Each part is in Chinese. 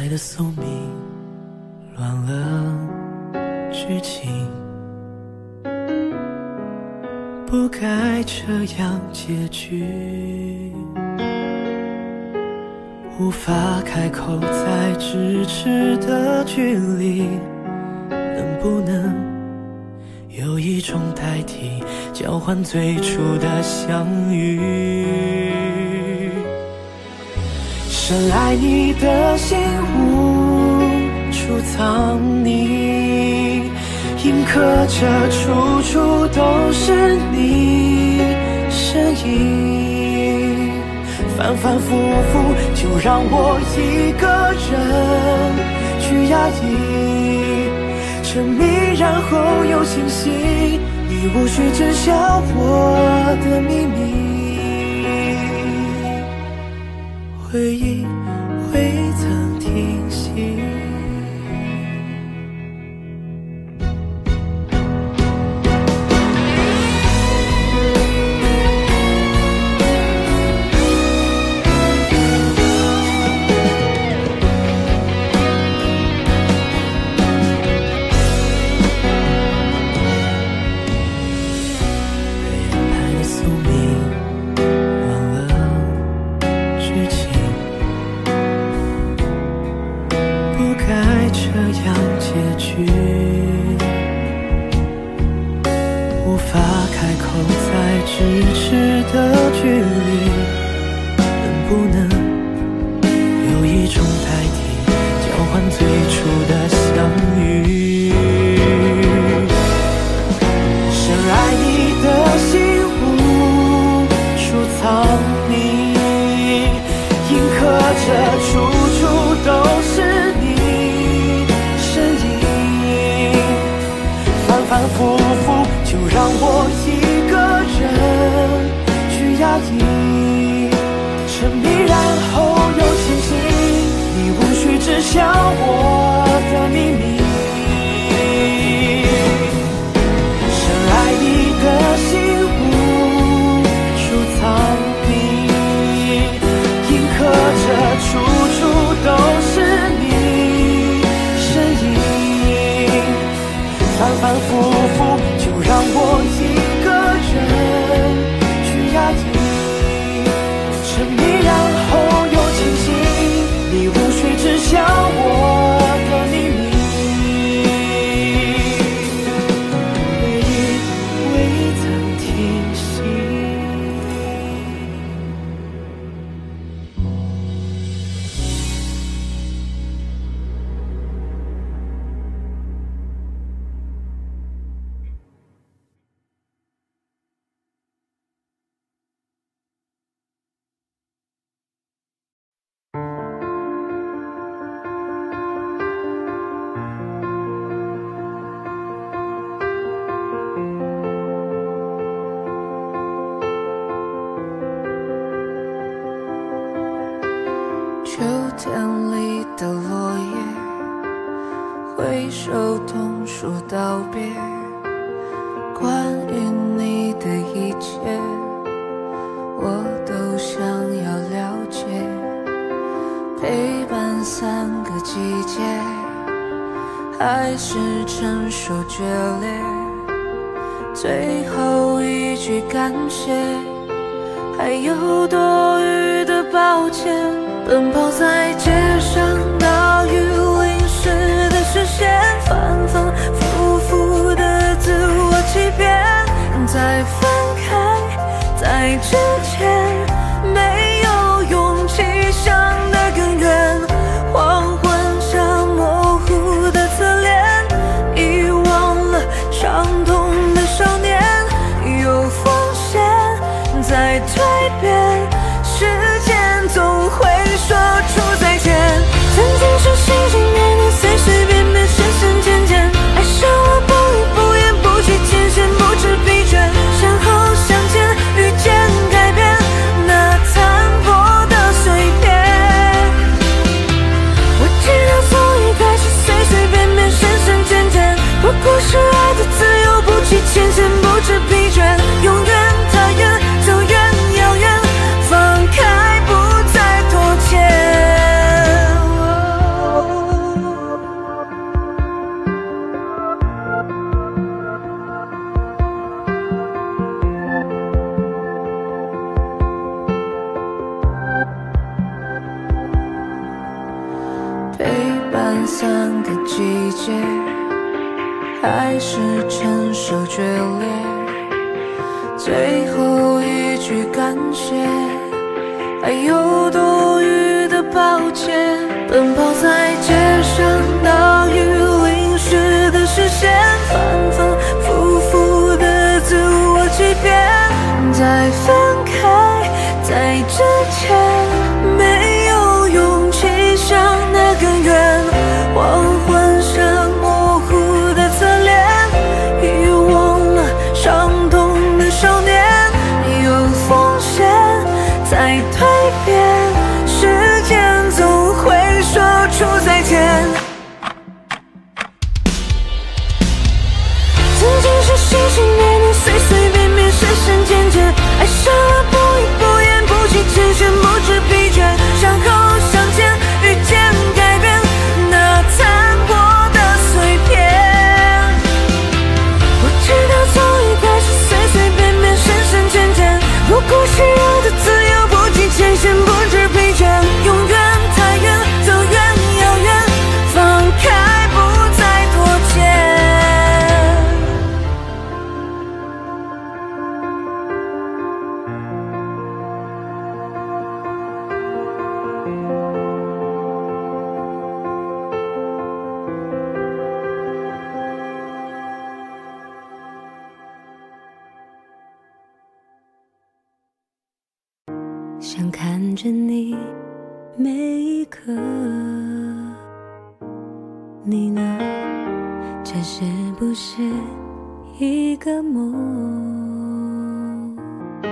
的宿命乱了剧情，不该这样结局，无法开口再咫尺的距离，能不能有一种代替，交换最初的相遇？深爱你的心无处藏匿，印刻着处处都是你身影，反反复复就让我一个人去压抑，沉迷然后又清醒，你无需知晓我的秘密，回忆未曾停息。无法开口再咫尺的距离，能不能有一种代替，交换最初的相遇？深爱你的心无处藏匿，印刻着处处都是你身影，反反复复就让我一个人去压抑，沉迷然后又清醒，你无需知晓我的秘密。深爱你的心无处藏匿，印刻着处处都是你身影，反反复复就让我一个人去压抑，沉迷然后又清醒，你无需知晓我的秘密，回忆未曾停息。 秋天里的落叶，挥手同说道别，关于你的一切我都想要了解，陪伴3个季节，还是承受决裂，最后一句感谢，还有多余的抱歉，奔跑在街上，大雨淋湿的视线，反反复复的自我欺骗，在分开在之前，没有勇气想得更远，黄昏下模糊的侧脸，遗忘了伤痛的少年，有风险在蜕变，时间总会说出季节，还是承受决裂？最后一句感谢，还有多余的抱歉。奔跑在街上，大雨淋湿的视线，反反复复的自我欺骗。在分开，在之前，没有勇气想得更远。黄昏上模糊的侧脸，遗忘了伤痛的少年。有风险在蜕变，时间总会说出再见。曾经是心心念念，随随便便，深深浅浅，爱上了不语不言，不计前嫌，不知疲倦。向后向前，遇见改变，那残破的碎片。我知道从一开始，随随便便，深深浅浅，不顾需要的自由，不计前嫌，不知疲倦。永远太远，走远遥远，放开不再拖欠。 想看着你每一刻，你呢？这是不是一个梦？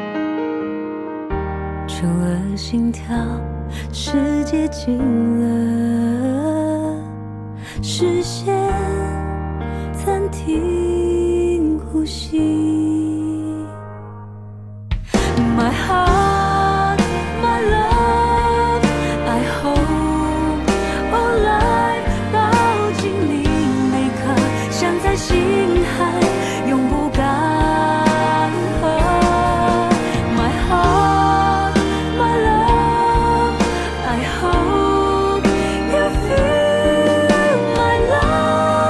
除了心跳，是接近了视线，暂停呼吸。My heart, my love, I hope all life 抱紧你那刻，像在心海永不干涸。My heart, my love, I hope you feel my love.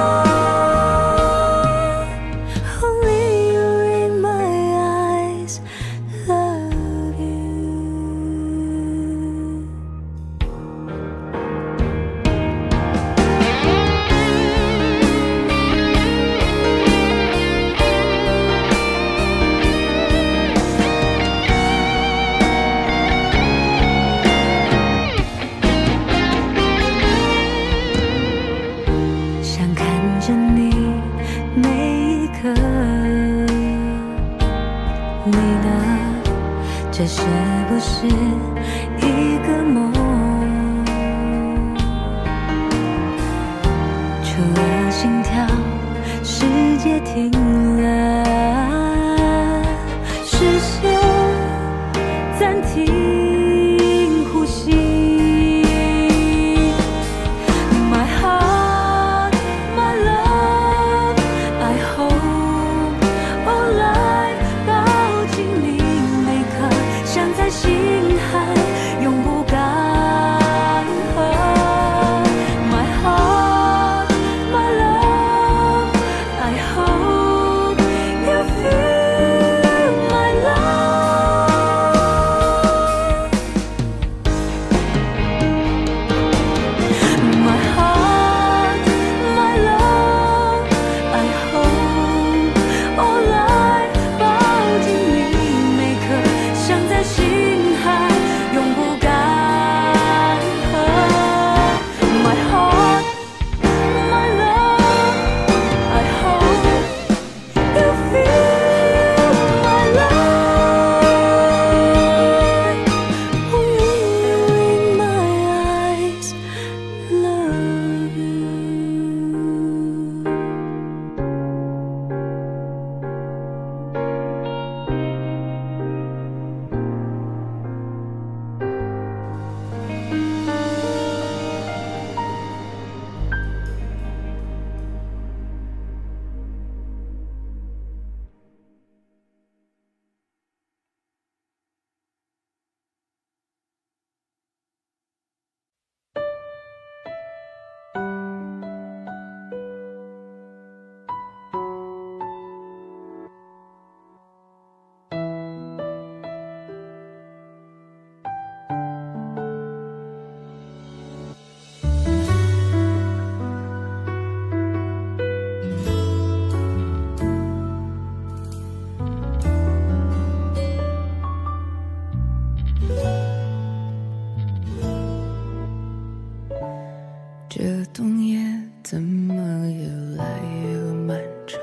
这冬夜怎么越来越漫长？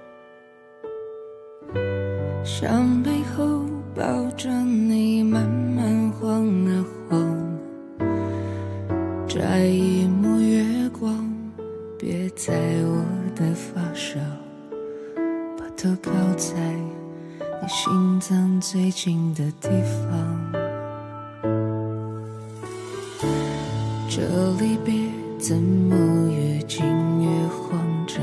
想背后抱着你慢慢晃啊晃，摘一抹月光，别在我的发梢，把头靠在你心脏最近的地方。这离别怎么越近越慌张？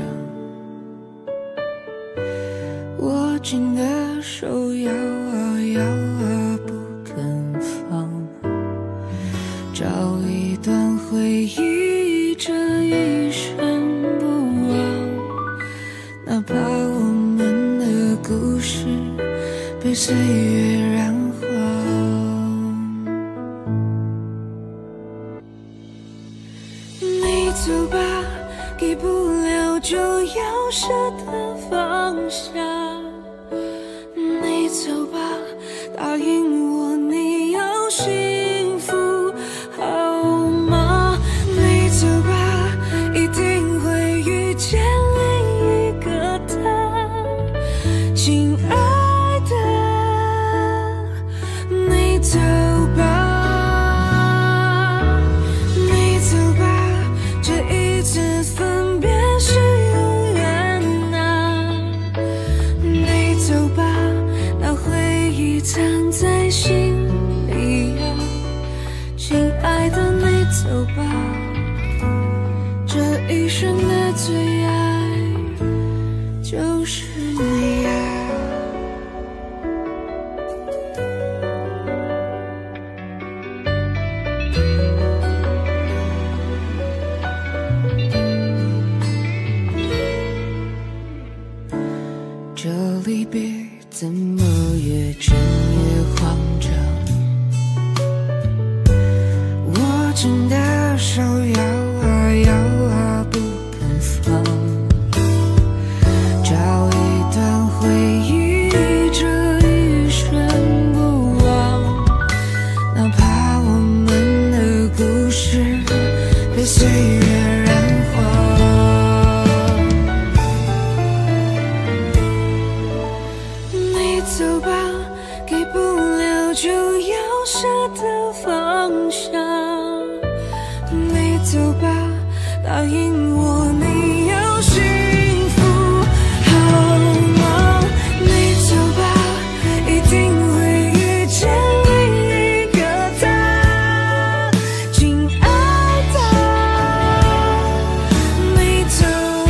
握紧的手摇啊摇啊不肯放，找一段回忆，这一生不忘。哪怕我们的故事被岁月染黄。你走吧，给不了就要舍得放下。你走吧，答应我你要幸福好吗？你走吧，一定会遇见另一个他。亲爱的，你走吧，你走吧，这一次分别是永远啊。你走吧，那回忆藏在心里啊。亲爱的，你走吧，这一生的最爱就是你啊。这离别怎么越近越慌张？握紧的手摇啊摇啊不肯放，找一段回忆，这一生不忘。哪怕我们的故事被岁月染黄。你走吧，给不了就要舍得放下。你走吧，答应我你要幸福好吗？你走吧，一定会遇见另一个他。亲爱的，你走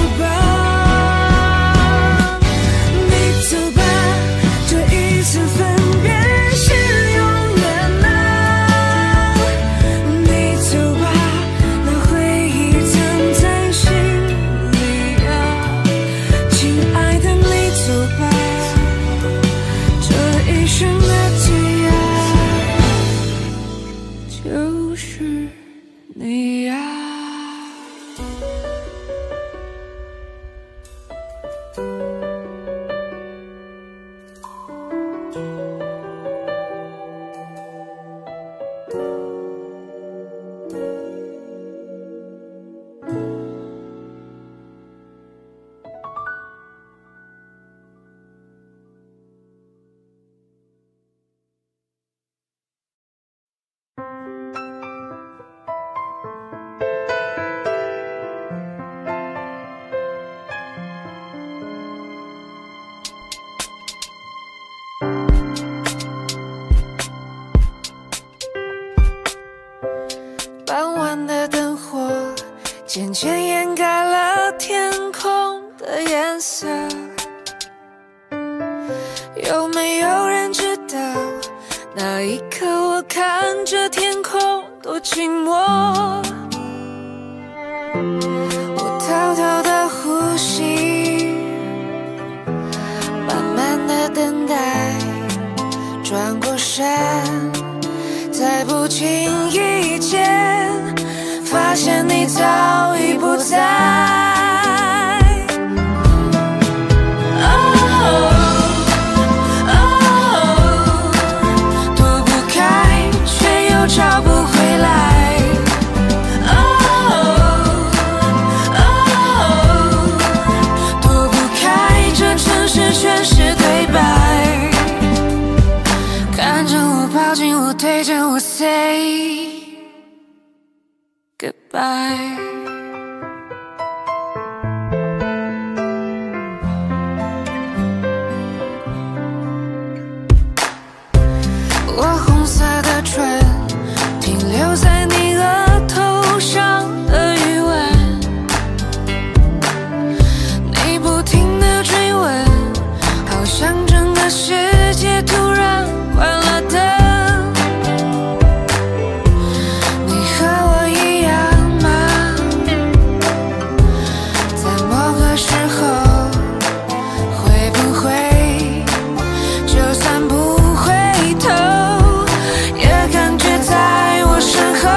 吧，你走吧，这一次分别是永远啊。你走吧，那回忆藏在心里啊。亲爱的，你走吧，这一生的最爱就是你啊。傍晚的灯火渐渐掩盖了天空的颜色，有没有人知道那一刻我看着天空多寂寞？我偷偷的呼吸，慢慢的等待，转过身，在不经意间发现你早已不在。躲不开，却又找不回来。 goodbye。我红色的唇停留在你额头上的余温，你不停地追问，好像整个世界突然关了灯。你和我一样吗？在某个时候，会不会就算不回头，也感觉在我身后。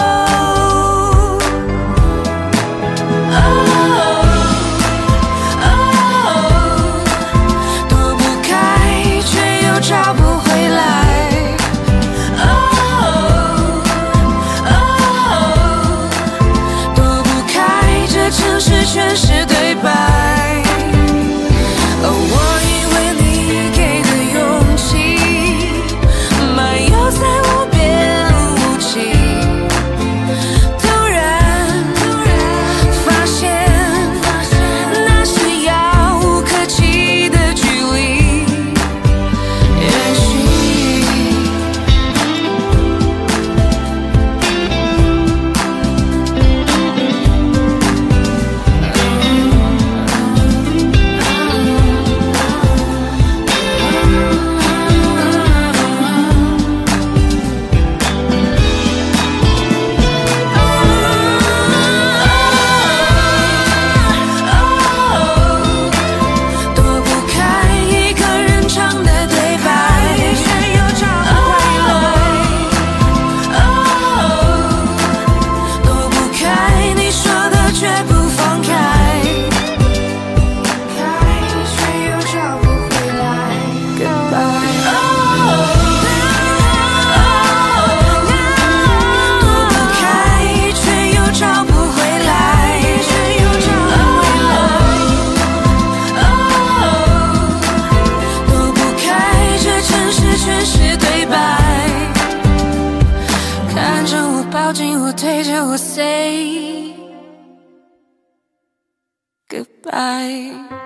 躲不开，却又找不回来。躲不开，这城市全是对白。我以为你给的勇气漫游在我边无际，突然发现那是遥无可及的距离。也许躲不开一个人唱的对白，却又找不回来。躲不开你说的绝不放开，却又找不回来。Goodbye。躲不开，却又找不回来。躲不开，这城市全是对白。看着我，抱紧我，对着我 say goodbye。